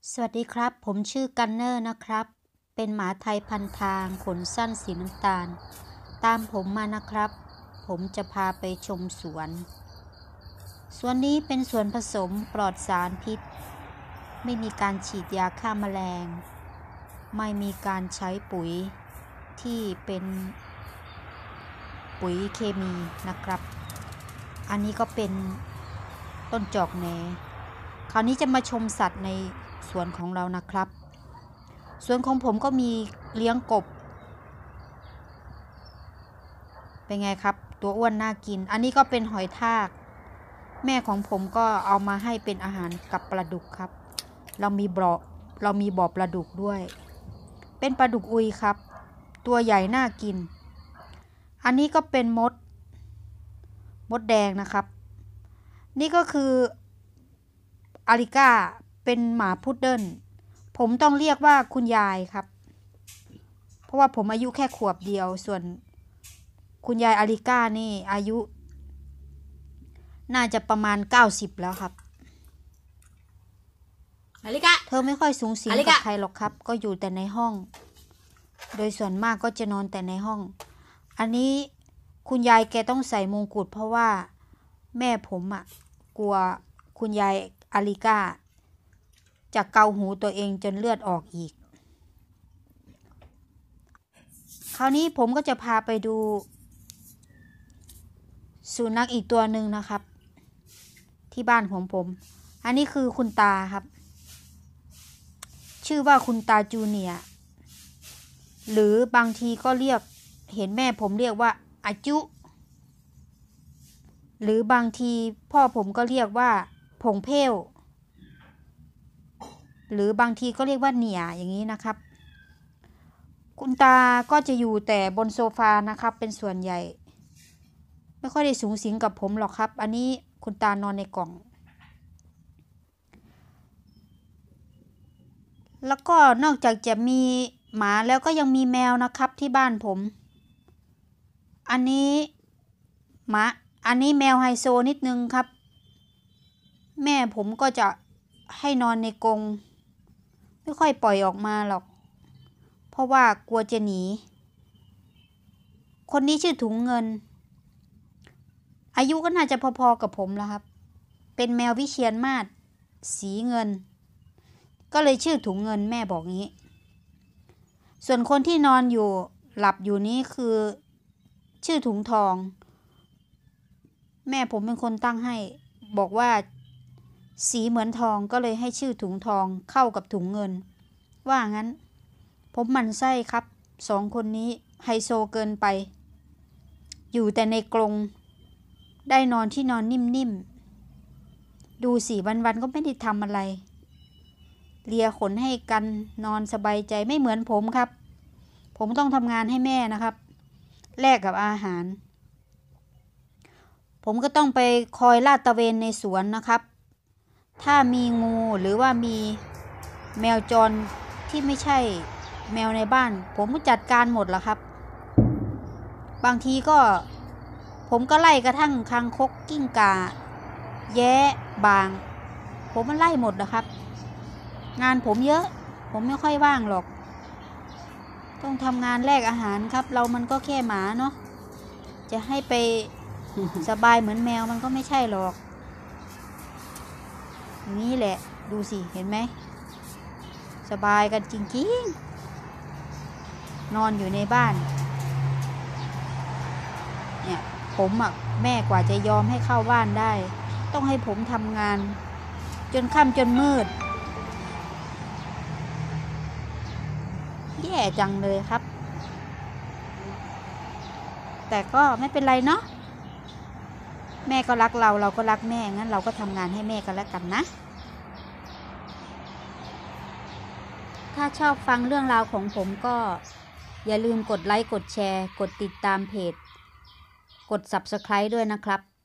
สวัสดีครับผมชื่อกันเนอร์นะครับเป็นหมาไทยพันทางขนสั้นสีน้ำตาลตามผมมานะครับผมจะพาไปชมสวนนี้เป็นสวนผสมปลอดสารพิษไม่มีการฉีดยาฆ่าแมลงไม่มีการใช้ปุ๋ยที่เป็นปุ๋ยเคมีนะครับอันนี้ก็เป็นต้นจอกแหนคราวนี้จะมาชมสัตว์ในสวนของเรานะครับสวนของผมก็มีเลี้ยงกบเป็นไงครับตัวอ้วนน่ากินอันนี้ก็เป็นหอยทากแม่ของผมก็เอามาให้เป็นอาหารกับปลาดุกครับเรามีบ่อปลาดุกด้วยเป็นปลาดุกอุยครับตัวใหญ่น่ากินอันนี้ก็เป็นมดแดงนะครับนี่ก็คืออาริก้าเป็นหมาพุดเดิ้ลผมต้องเรียกว่าคุณยายครับเพราะว่าผมอายุแค่ขวบเดียวส่วนคุณยายอาริก้านี่อายุน่าจะประมาณ90แล้วครับอาริก้าเธอไม่ค่อยสูงสิงกับใครหรอกครับก็อยู่แต่ในห้องโดยส่วนมากก็จะนอนแต่ในห้องอันนี้คุณยายแกต้องใส่มงกุฎเพราะว่าแม่ผมกลัวคุณยายอาริก้าจะเกาหูตัวเองจนเลือดออกอีกคราวนี้ผมก็จะพาไปดูสุนัขอีกตัวหนึ่งนะครับที่บ้านของผมอันนี้คือคุณตาครับชื่อว่าคุณตาจูเนียร์หรือบางทีก็เรียกเห็นแม่ผมเรียกว่าอาจุหรือบางทีพ่อผมก็เรียกว่าผงเพลหรือบางทีก็เรียกว่าเหนี่ยอย่างนี้นะครับคุณตาก็จะอยู่แต่บนโซฟานะครับเป็นส่วนใหญ่ไม่ค่อยได้สูงสิงกับผมหรอกครับอันนี้คุณตานอนในกล่องแล้วก็นอกจากจะมีหมาแล้วก็ยังมีแมวนะครับที่บ้านผมอันนี้แมวไฮโซนิดนึงครับแม่ผมก็จะให้นอนในกรงไม่ค่อยปล่อยออกมาหรอกเพราะว่ากลัวจะหนีคนนี้ชื่อถุงเงินอายุก็น่าจะพอๆกับผมแล้วครับเป็นแมววิเชียรมาศสีเงินก็เลยชื่อถุงเงินแม่บอกงี้ส่วนคนที่นอนอยู่หลับอยู่นี้คือชื่อถุงทองแม่ผมเป็นคนตั้งให้บอกว่าสีเหมือนทองก็เลยให้ชื่อถุงทองเข้ากับถุงเงินว่างั้นผมหมั่นไส้ครับสองคนนี้ไฮโซเกินไปอยู่แต่ในกรงได้นอนที่นอนนิ่มๆดูสิวันๆก็ไม่ได้ทำอะไรเลียขนให้กันนอนสบายใจไม่เหมือนผมครับผมต้องทำงานให้แม่นะครับแลกกับอาหารผมก็ต้องไปคอยลาดตระเวนในสวนนะครับถ้ามีงูหรือว่ามีแมวจรที่ไม่ใช่แมวในบ้านผมก็จัดการหมดละครับบางทีก็ผมก็ไล่กระทั่งคางคกกิ้งก่าแย้บางผมมันไล่หมดนะครับงานผมเยอะผมไม่ค่อยว่างหรอกต้องทำงานแลกอาหารครับเรามันก็แค่หมาเนาะจะให้ไปสบายเหมือนแมวมันก็ไม่ใช่หรอกอย่างนี้แหละดูสิเห็นไหมสบายกันจริงๆนอนอยู่ในบ้านเนี่ยผมแม่กว่าจะยอมให้เข้าบ้านได้ต้องให้ผมทำงานจนค่ำจนมืดแย่จังเลยครับแต่ก็ไม่เป็นไรเนาะแม่ก็รักเราเราก็รักแม่งั้นเราก็ทำงานให้แม่กันแล้วกันนะถ้าชอบฟังเรื่องราวของผมก็อย่าลืมกดไลค์กดแชร์กดติดตามเพจกด Subscribe ด้วยนะครับ